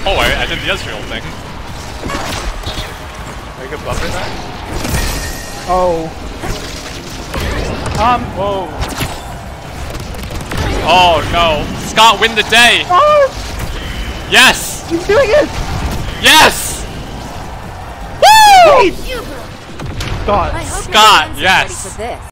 Oh, I did the Ezreal thing. Are you good buffer that? Oh. Whoa. Oh no. Scott, win the day! Oh! Yes! He's doing it! Yes! Woo! Scott. Scott, yes!